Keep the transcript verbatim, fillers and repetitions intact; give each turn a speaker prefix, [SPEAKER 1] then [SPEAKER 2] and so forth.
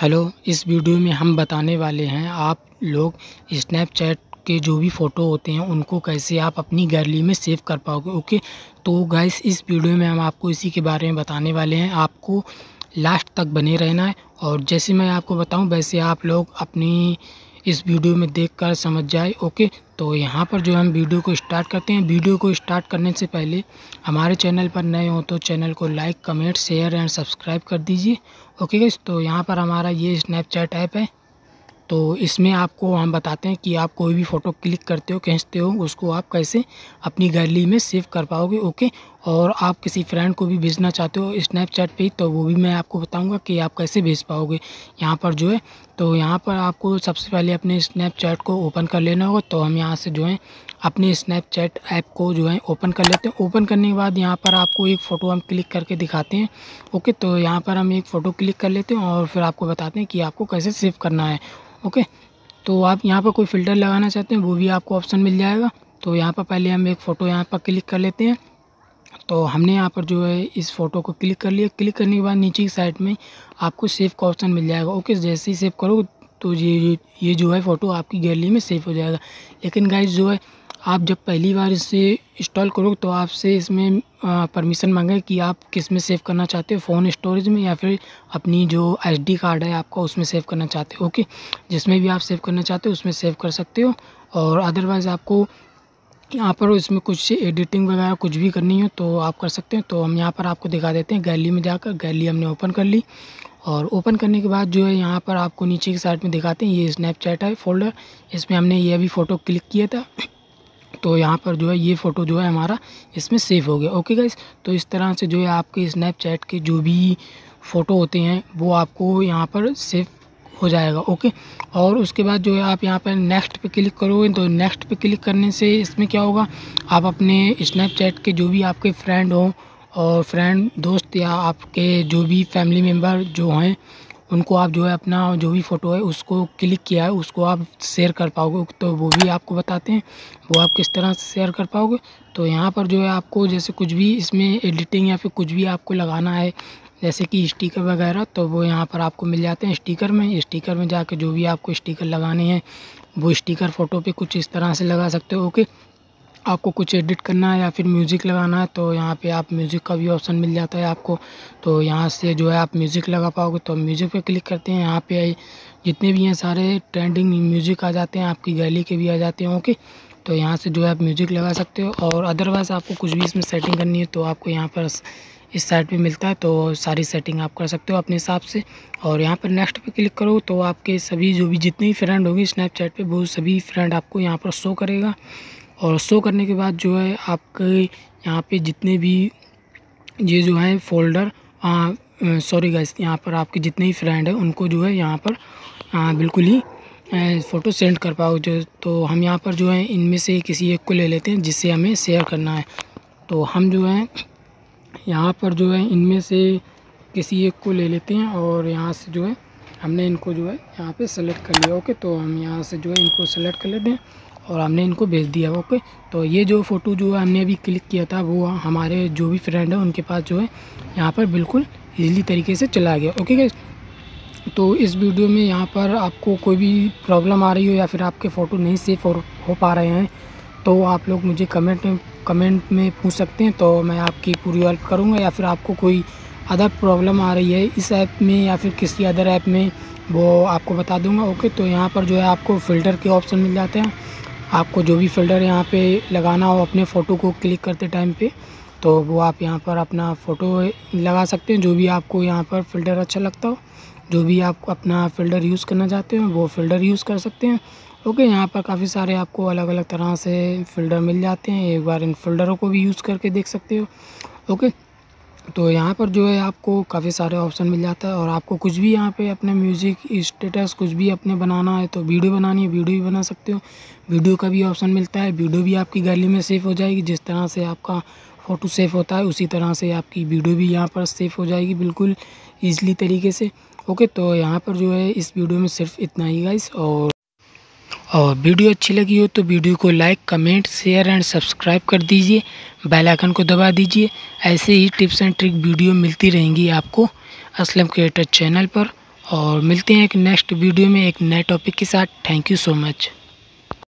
[SPEAKER 1] Hello, इस video में हम बताने वाले हैं आप लोग स्नैपचैट के जो भी फ़ोटो होते हैं उनको कैसे आप अपनी गैलरी में सेव कर पाओगे। ओके, तो गाइस इस वीडियो में हम आपको इसी के बारे में बताने वाले हैं। आपको लास्ट तक बने रहना है और जैसे मैं आपको बताऊं वैसे आप लोग अपनी इस वीडियो में देखकर समझ जाए। ओके, तो यहाँ पर जो हम वीडियो को स्टार्ट करते हैं। वीडियो को स्टार्ट करने से पहले हमारे चैनल पर नए हो तो चैनल को like, comment, share and subscribe कर दीजिए। ओके गाइस, तो यहाँ पर हमारा ये स्नैपचैट ऐप है। तो इसमें आपको हम बताते हैं कि आप कोई भी फ़ोटो क्लिक करते हो, खींचते हो, उसको आप कैसे अपनी गैलरी में सेव कर पाओगे। ओके, और आप किसी फ्रेंड को भी भेजना चाहते हो स्नैपचैट पे तो वो भी मैं आपको बताऊंगा कि आप कैसे भेज पाओगे यहाँ पर जो है। तो यहाँ पर आपको सबसे पहले अपने स्नैपचैट को ओपन कर लेना होगा। तो हम यहाँ से जो है अपने स्नैपचैट ऐप को जो है ओपन कर लेते हैं। ओपन करने के बाद यहाँ पर आपको एक फ़ोटो हम क्लिक करके दिखाते हैं। ओके, तो यहाँ पर हम एक फ़ोटो क्लिक कर लेते हैं और फिर आपको बताते हैं कि आपको कैसे सेव करना है। ओके, तो आप यहाँ पर कोई फ़िल्टर लगाना चाहते हैं वो भी आपको ऑप्शन मिल जाएगा। तो यहाँ पर पहले हम एक फ़ोटो यहाँ पर क्लिक कर लेते हैं। तो हमने यहाँ पर जो है इस फ़ोटो को क्लिक कर लिया। क्लिक करने के बाद नीचे की साइड में आपको सेव का ऑप्शन मिल जाएगा। ओके, जैसे ही सेव करो तो ये ये जो है फ़ोटो आपकी गैलरी में सेव हो जाएगा। लेकिन गाइस जो है आप जब पहली बार इसे इंस्टॉल करो तो आपसे इसमें परमिशन मांगे कि आप किस में सेव करना चाहते हो, फ़ोन स्टोरेज में या फिर अपनी जो एसडी कार्ड है आपका उसमें सेव करना चाहते हो। ओके, जिसमें भी आप सेव करना चाहते हो उसमें सेव कर सकते हो। और अदरवाइज़ आपको यहाँ पर इसमें कुछ एडिटिंग वगैरह कुछ भी करनी हो तो आप कर सकते हैं। तो हम यहाँ पर आपको दिखा देते हैं गैलरी में जाकर। गैलरी हमने ओपन कर ली और ओपन करने के बाद जो है यहाँ पर आपको नीचे की साइड में दिखाते हैं ये स्नैपचैट है फोल्डर। इसमें हमने ये अभी फ़ोटो क्लिक किया था तो यहाँ पर जो है ये फ़ोटो जो है हमारा इसमें सेव हो गया। ओके गाइस, तो इस तरह से जो है आपके स्नैपचैट के जो भी फ़ोटो होते हैं वो आपको यहाँ पर सेव हो जाएगा। ओके, और उसके बाद जो है आप यहाँ पर नेक्स्ट पे क्लिक करोगे तो नेक्स्ट पे क्लिक करने से इसमें क्या होगा, आप अपने स्नैपचैट के जो भी आपके फ्रेंड हो और फ्रेंड दोस्त या आपके जो भी फैमिली मेम्बर जो हैं उनको आप जो है अपना जो भी फ़ोटो है उसको क्लिक किया है उसको आप शेयर कर पाओगे। तो वो भी आपको बताते हैं वो आप किस तरह से शेयर कर पाओगे। तो यहाँ पर जो है आपको जैसे कुछ भी इसमें एडिटिंग या फिर कुछ भी आपको लगाना है जैसे कि स्टिकर वगैरह तो वो यहाँ पर आपको मिल जाते हैं। स्टिकर में स्टिकर में जाकर जो भी आपको स्टिकर लगाने हैं वो स्टिकर फ़ोटो पे कुछ इस तरह से लगा सकते हो। ओके, आपको कुछ एडिट करना है या फिर म्यूज़िक लगाना है तो यहाँ पे आप म्यूज़िक का भी ऑप्शन मिल जाता है आपको। तो यहाँ से जो है आप म्यूज़िक लगा पाओगे। तो म्यूज़िक पे क्लिक करते हैं, यहाँ पे जितने भी हैं सारे ट्रेंडिंग म्यूज़िक आ जाते हैं, आपकी गैलरी के भी आ जाते हैं। ओके, तो यहाँ से जो है आप म्यूज़िक लगा सकते हो और अदरवाइज़ आपको कुछ भी इसमें सेटिंग करनी है तो आपको यहाँ पर इस साइड पे मिलता है तो सारी सेटिंग आप कर सकते हो अपने हिसाब से। और यहाँ पर नेक्स्ट पे क्लिक करो तो आपके सभी जो भी जितने भी फ्रेंड होंगे स्नैपचैट पे वो सभी फ्रेंड आपको यहाँ पर शो करेगा। और शो करने के बाद जो है आपके यहाँ पे जितने भी ये जो है फोल्डर सॉरी गाइस यहाँ पर आपके जितने ही फ्रेंड हैं उनको जो है यहाँ पर आ, बिल्कुल ही फ़ोटो सेंड कर पाओ जो। तो हम यहाँ पर जो है इनमें से किसी एक को ले लेते हैं जिससे हमें शेयर करना है। तो हम जो है यहाँ पर जो है इनमें से किसी एक को ले लेते हैं और यहाँ से जो है हमने इनको जो है यहाँ पे सेलेक्ट कर लिया। ओके, तो हम यहाँ से जो है इनको सेलेक्ट कर लेते हैं और हमने इनको भेज दिया। ओके, तो ये जो फ़ोटो जो है हमने अभी क्लिक किया था वो हमारे जो भी फ्रेंड है उनके पास जो है यहाँ पर बिल्कुल ईज़िली तरीके से चला गया। ओके गाइस, तो इस वीडियो में यहाँ पर आपको कोई भी प्रॉब्लम आ रही हो या फिर आपके फ़ोटो नहीं सेव हो, हो पा रहे हैं तो आप लोग मुझे कमेंट में कमेंट में पूछ सकते हैं। तो मैं आपकी पूरी हेल्प करूँगा। या फिर आपको कोई अदर प्रॉब्लम आ रही है इस ऐप में या फिर किसी अदर ऐप में वो आपको बता दूँगा। ओके, तो यहाँ पर जो है आपको फ़िल्टर के ऑप्शन मिल जाते हैं। आपको जो भी फ़िल्टर यहाँ पे लगाना हो अपने फ़ोटो को क्लिक करते टाइम पे तो वो आप यहाँ पर अपना फ़ोटो लगा सकते हैं। जो भी आपको यहाँ पर फ़िल्टर अच्छा लगता हो, जो भी आप अपना फ़िल्टर यूज़ करना चाहते हो वो फ़िल्टर यूज़ कर सकते हैं। ओके, यहाँ पर काफ़ी सारे आपको अलग अलग तरह से फ़िल्टर मिल जाते हैं। एक बार इन फ़िल्टरों को भी यूज़ करके देख सकते हो। ओके, तो यहाँ पर जो है आपको काफ़ी सारे ऑप्शन मिल जाता है और आपको कुछ भी यहाँ पे अपने म्यूज़िक स्टेटस कुछ भी अपने बनाना है तो वीडियो बनानी है वीडियो भी बना सकते हो। वीडियो का भी ऑप्शन मिलता है, वीडियो भी आपकी गैलरी में सेव हो जाएगी। जिस तरह से आपका फ़ोटो सेव होता है उसी तरह से आपकी वीडियो भी यहाँ पर सेव हो जाएगी बिल्कुल ईज़िली तरीके से। ओके, तो यहाँ पर जो है इस वीडियो में सिर्फ इतना ही गाइस। और और वीडियो अच्छी लगी हो तो वीडियो को like, comment, share and subscribe कर दीजिए। बेल आइकन को दबा दीजिए। ऐसे ही टिप्स एंड ट्रिक वीडियो मिलती रहेंगी आपको असलम क्रिएटर चैनल पर। और मिलते हैं एक नेक्स्ट वीडियो में एक नए टॉपिक के साथ। Thank you so much.